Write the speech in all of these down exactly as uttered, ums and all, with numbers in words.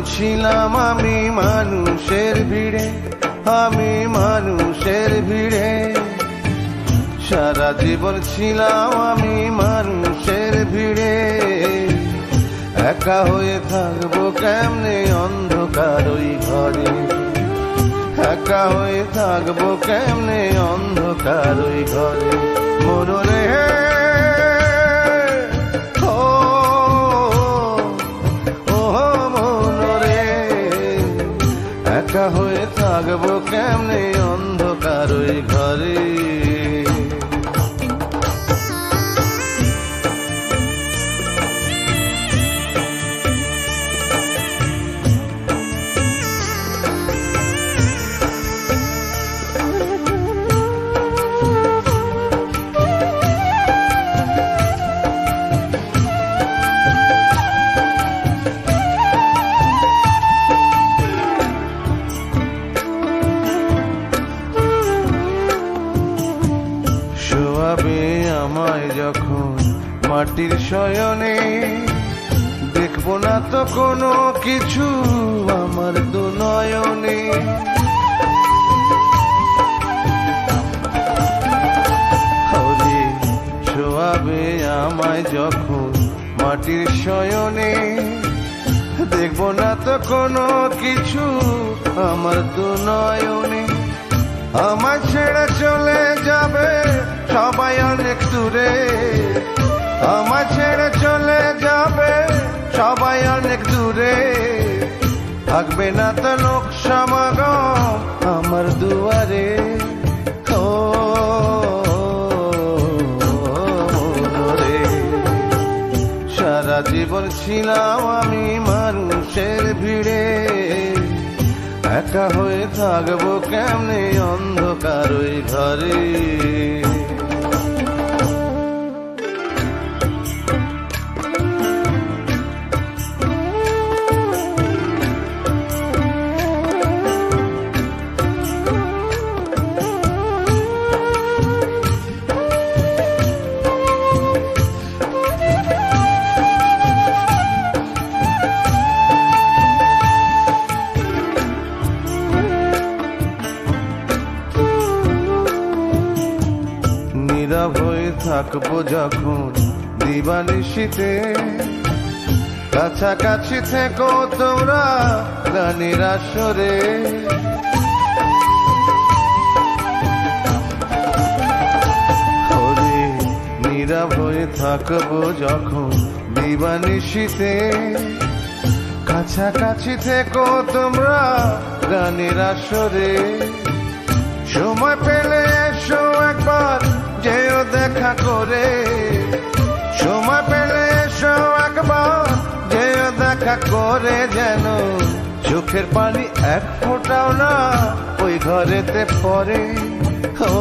ছিলাম আমি মানুষের ভিড়ে, আমি মানুষের ভিড়ে। সারা জীবন ছিলাম আমি মানুষের ভিড়ে। একা হয়ে থাকবো কেমনে অন্ধকার ওই ঘরে, একা হয়ে থাকবো কেমনে অন্ধকার ওই ঘরে। মনরে ও ও মনরে, একা হয়ে থাকবো কেমনে অন্ধকার ওই ঘরে। শোয়াবে আমায় যখন মাটির শয়নে, দেখবো না তো কোনো কিছু আমার দু নয়নে। হরে শোয়াবে আমায় যখন মাটির শয়নে, দেখবো না তো কোনো কিছু আমার দু নয়নে। আমার ছেড়ে চলে যাবে সবাই অনেক দূরে, আমার ছেড়ে চলে যাবে সবাই অনেক দূরে। থাকবে না তো লোক সমাগম আমার দুয়ারে। ও রে, সারা জীবন ছিলাম আমি মানুষের ভিড়ে। একা হয়ে থাকবো কেমনে অন্ধকার ওই ঘরে। নীরব হয়ে থাকবো যখন দিবানিশিতে, কাছাকাছি থেকো তোমরা গানের আসরে। হরে নীরব হয়ে থাকবো যখন দিবানিশিতে, কাছাকাছি থেকো তোমরা গানের আসরে। সময় পেলে এসো একবার যেও দেখা করে, সময় পেলে এসো একবার যেও দেখা করে। যেন চোখের পানি এক ফোঁটাও না ওই ঘরেতে পড়ে। ও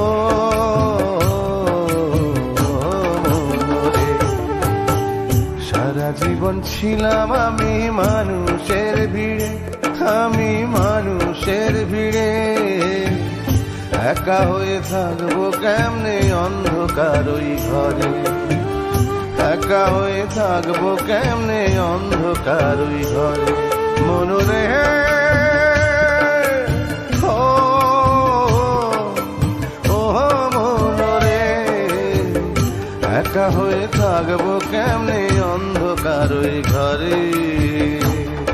সারা জীবন ছিলাম আমি মানুষের ভিড়ে, আমি মানুষের ভিড়ে। একা হয়ে থাকবো কেমনে অন্ধকার ওই ঘরে, একা হয়ে থাকবো কেমনে অন্ধকার ওই ঘরে। মনরে ও ও মনরে, একা হয়ে থাকবো কেমনে অন্ধকার ওই ঘরে।